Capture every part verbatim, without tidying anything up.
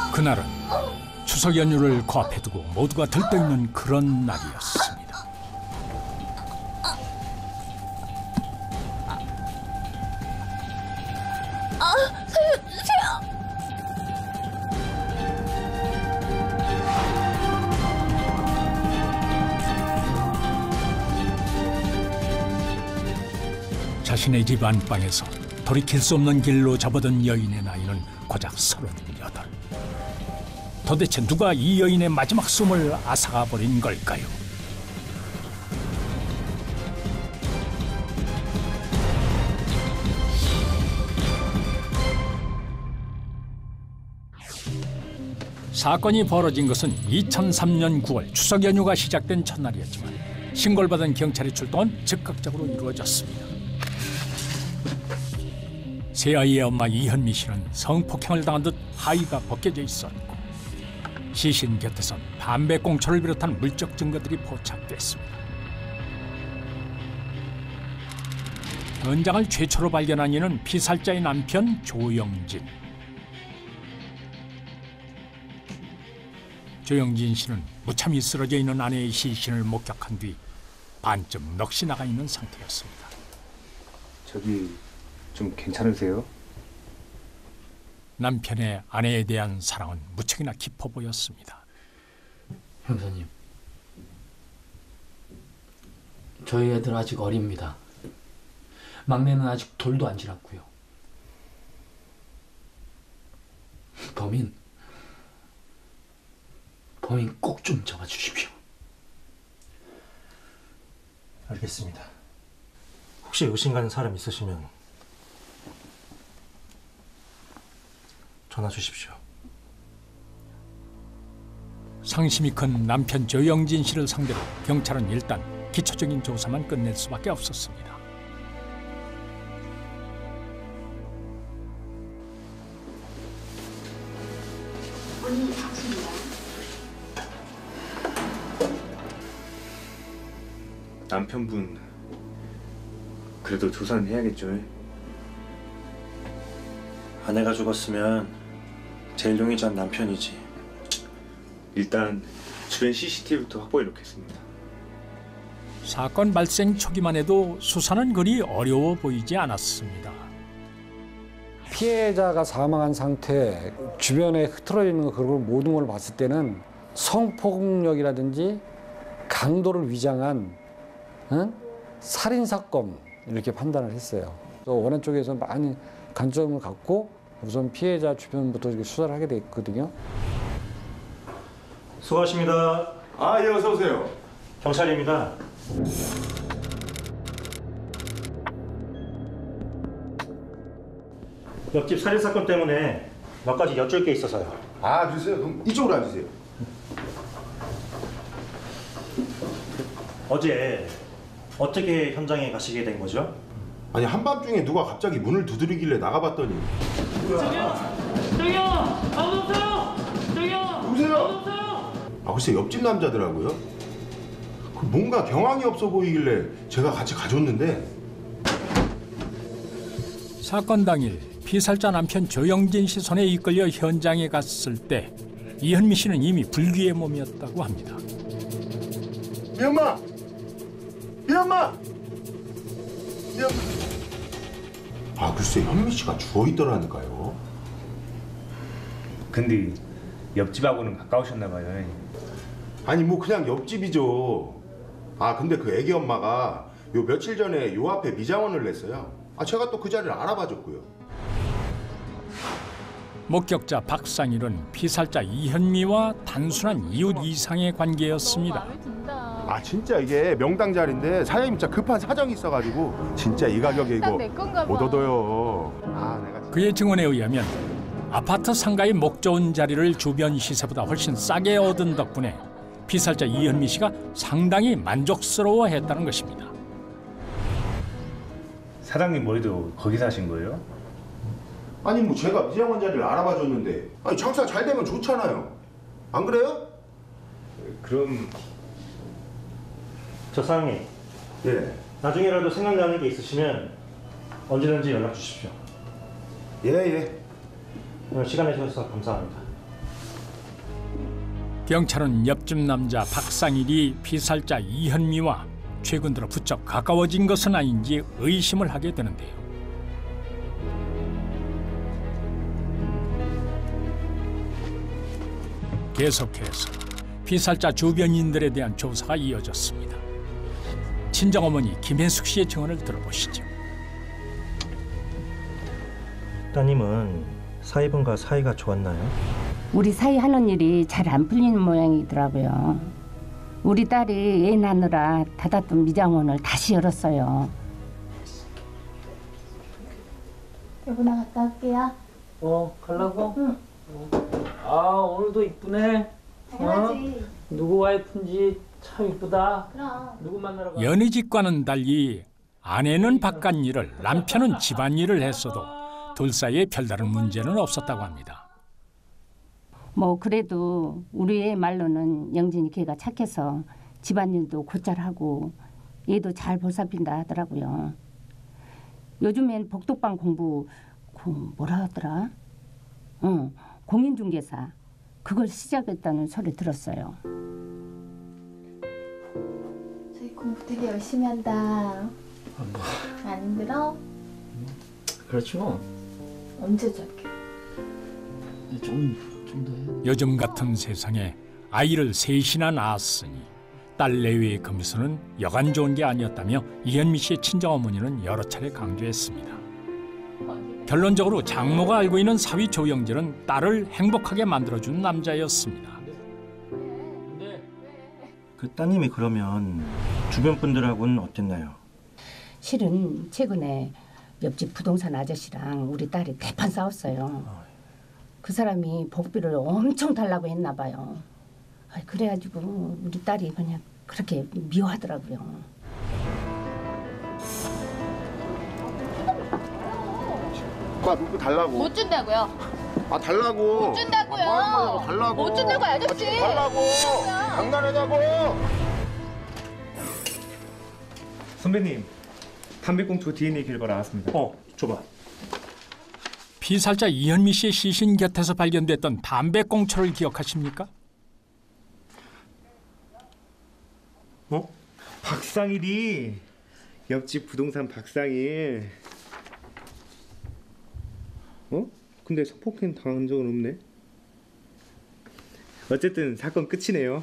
그날은 추석 연휴를 코앞에 두고 모두가 들떠있는 그런 날이었습니다. 아, 살려주세요. 자신의 집 안방에서 돌이킬 수 없는 길로 접어든 여인의 나이는 고작 서른여덟. 도대체 누가 이 여인의 마지막 숨을 앗아가 버린 걸까요? 사건이 벌어진 것은 이천삼 년 구월 추석 연휴가 시작된 첫날이었지만 신고를 받은 경찰의 출동은 즉각적으로 이루어졌습니다. 세 아이의 엄마 이현미 씨는 성폭행을 당한 듯 하의가 벗겨져 있었고 시신 곁에선 담배꽁초를 비롯한 물적 증거들이 포착됐습니다. 현장을 최초로 발견한 이는 피살자의 남편 조영진. 조영진 씨는 무참히 쓰러져 있는 아내의 시신을 목격한 뒤 반쯤 넋이 나가 있는 상태였습니다. 저기 좀 괜찮으세요? 남편의 아내에 대한 사랑은 무척이나 깊어 보였습니다. 형사님, 저희 애들 아직 어립니다. 막내는 아직 돌도 안 지났고요. 범인, 범인 꼭 좀 잡아주십시오. 알겠습니다. 혹시 의심 가는 사람 있으시면 전화 주십시오. 상심이 큰 남편 조영진 씨를 상대로 경찰은 일단 기초적인 조사만 끝낼 수밖에 없었습니다. 언니 당신이야? 남편분 그래도 조사는 해야겠죠. 아내가 죽었으면 제일 용의자는 남편이지. 일단 주변 씨씨티비부터 확보해 놓겠습니다. 사건 발생 초기만 해도 수사는 그리 어려워 보이지 않았습니다. 피해자가 사망한 상태, 주변에 흐트러져 있는 그런 모든 걸 봤을 때는 성폭력이라든지 강도를 위장한 응? 살인사건 이렇게 판단을 했어요. 원안 쪽에서 많이 관점을 갖고 우선 피해자 주변부터 수사를 하게 됐거든요. 수고하십니다. 아, 예, 어서 오세요. 경찰입니다. 옆집 살인사건 때문에 몇 가지 여쭐 게 있어서요. 아, 그러세요? 그럼 이쪽으로 앉으세요. 어제 어떻게 현장에 가시게 된 거죠? 아니, 한밤중에 누가 갑자기 문을 두드리길래 나가봤더니 저기요! 저기요! 아무도 없어요! 저기요! 누구세요? 아무도 없어요! 아, 글쎄 옆집 남자더라고요. 그 뭔가 경황이 없어 보이길래 제가 같이 가줬는데. 사건 당일 피살자 남편 조영진 씨 손에 이끌려 현장에 갔을 때 이현미 씨는 이미 불귀의 몸이었다고 합니다. 미엄마! 미엄마! 미엄마! 아, 글쎄 현미 씨가 죽어있더라니까요. 근데 옆집하고는 가까우셨나 봐요. 아니 뭐 그냥 옆집이죠. 아, 근데 그 애기 엄마가 요 며칠 전에 요 앞에 미장원을 냈어요. 아, 제가 또 그 자리를 알아봐줬고요. 목격자 박상일은 피살자 이현미와 단순한 이웃 이상의 관계였습니다. 아, 진짜 이게 명당 자리인데 사장님 진짜 급한 사정이 있어가지고 진짜 이 가격에 이거 못 얻어요. 아, 내가 그의 증언에 의하면 아파트 상가의 목 좋은 자리를 주변 시세보다 훨씬 싸게 얻은 덕분에 피살자 이현미 씨가 상당히 만족스러워했다는 것입니다. 사장님 머리도 거기 사신 거예요? 아니 뭐 제가 미장원 자리를 알아봐줬는데 아니 장사 잘 되면 좋잖아요. 안 그래요? 그럼 저 사장님, 예. 나중에라도 생각나는 게 있으시면 언제든지 연락 주십시오. 예, 예. 오늘 시간 내주셔서 감사합니다. 경찰은 옆집 남자 박상일이 피살자 이현미와 최근 들어 부쩍 가까워진 것은 아닌지 의심을 하게 되는데요. 계속해서 피살자 주변인들에 대한 조사가 이어졌습니다. 친정어머니 김혜숙 씨의 증언을 들어보시죠. 따님은 사위분과 사이가 좋았나요? 우리 사이 하는 일이 잘 안 풀리는 모양이더라고요. 우리 딸이 애 낳느라 닫았던 미장원을 다시 열었어요. 여보 나 갔다 올게요. 어, 가려고? 응. 아, 오늘도 이쁘네. 당연하지. 어? 누구 와이프인지 참 이쁘다. 그럼. 누구 만나러 가? 연희집과는 달리 아내는 바깥일을, 남편은 집안일을 했어도 둘 사이에 별다른 문제는 없었다고 합니다. 뭐 그래도 우리 애 말로는 영진이 걔가 착해서 집안일도 곧잘 하고 얘도 잘 보살핀다 하더라고요. 요즘엔 복덕방 공부 그 뭐라 하더라? 응, 공인중개사 그걸 시작했다는 소리 들었어요. 저희 공부 되게 열심히 한다. 아, 뭐. 안 힘들어? 그렇지 뭐. 언제 저렇게? 좀 좀 더 해. 요즘 같은 세상에 아이를 셋이나 낳았으니 딸 내외의 금수는 여간 좋은 게 아니었다며 이현미 씨의 친정어머니는 여러 차례 강조했습니다. 결론적으로 장모가 알고 있는 사위 조영진은 딸을 행복하게 만들어준 남자였습니다. 그 따님이 그러면 주변 분들하고는 어땠나요? 실은 최근에 옆집 부동산 아저씨랑 우리 딸이 대판 싸웠어요. 그 사람이 복비를 엄청 달라고 했나 봐요. 그래가지고 우리 딸이 그냥 그렇게 미워하더라고요. 아, 누구 달라고? 못 준다고요? 아, 달라고. 못 준다고요. 아, 뭐 하는 거냐고, 달라고. 못 준다고 아저씨. 아, 지금 달라고. 장난하냐고. 선배님, 담배꽁초 디엔에이 결과 나왔습니다. 어, 줘봐. 피살자 이현미 씨의 시신 곁에서 발견됐던 담배꽁초를 기억하십니까? 어? 박상일이 옆집 부동산 박상일. 어? 근데 성폭행 당한 적은 없네. 어쨌든 사건 끝이네요.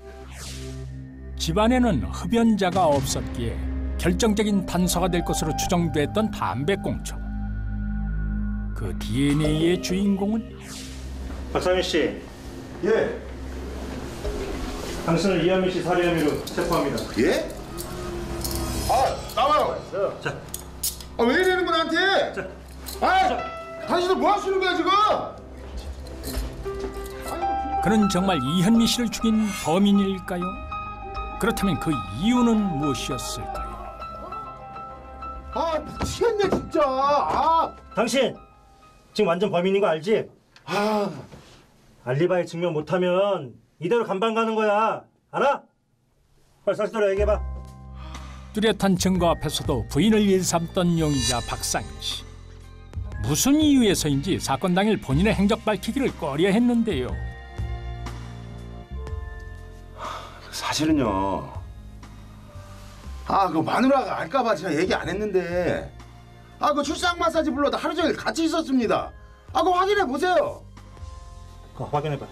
집안에는 흡연자가 없었기에 결정적인 단서가 될 것으로 추정됐던 담배꽁초. 그 디엔에이의 주인공은 박상일 씨, 예. 당신을 이현미 씨 살해 혐의로 체포합니다. 예? 아, 나와요. 자, 아, 왜 이러는 거야, 나한테? 자, 아, 당신들 뭐 하시는 거야, 지금? 그는 정말 이현미 씨를 죽인 범인일까요? 그렇다면 그 이유는 무엇이었을까요? 아, 미치겠네, 진짜. 아, 당신 지금 완전 범인인 거 알지? 아, 알리바이 증명 못하면 이대로 감방 가는 거야. 알아? 빨리 사실대로 얘기해봐. 뚜렷한 증거 앞에서도 부인을 일삼던 용의자 박상일 씨. 무슨 이유에서인지 사건 당일 본인의 행적 밝히기를 꺼려했는데요. 사실은요. 아, 그 마누라가 알까봐 제가 얘기 안 했는데. 아, 그 출산 마사지 불러다 하루 종일 같이 있었습니다. 아, 그거 확인해 보세요. 그거 확인해봐.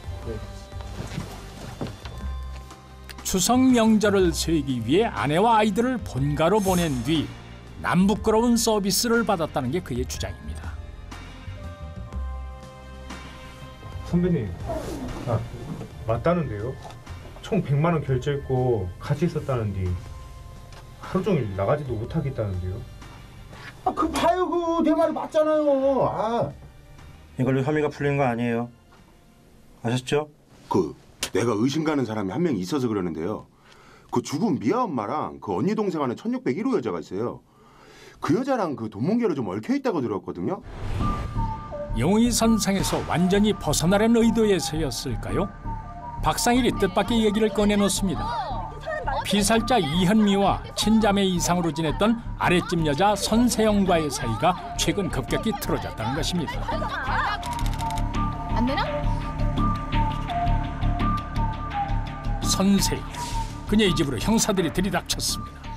추석 명절을 세기 위해 아내와 아이들을 본가로 보낸 뒤 남부끄러운 서비스를 받았다는 게 그의 주장입니다. 선배님, 아, 맞다는데요? 총 백만 원 결제했고 같이 있었다는데 하루 종일 나가지도 못하겠다는데요? 아, 그 봐요, 그 내 말이 맞잖아요. 아, 이걸로 혐의가 풀린 거 아니에요. 아셨죠? 그 내가 의심 가는 사람이 한 명 있어서 그러는데요. 그 죽은 미아 엄마랑 그 언니 동생 안에 천육백일 호 여자가 있어요. 그 여자랑 그 돈 뭉개로 좀 얽혀 있다고 들었거든요. 용의선상에서 완전히 벗어나려는 의도에서였을까요? 박상일이 뜻밖의 얘기를 꺼내놓습니다. 피살자 이현미와 친자매 이상으로 지냈던 아랫집 여자 선세영과의 사이가 최근 급격히 틀어졌다는 것입니다. 안 되나? 선세. 그녀의 집으로 형사들이 들이닥쳤습니다.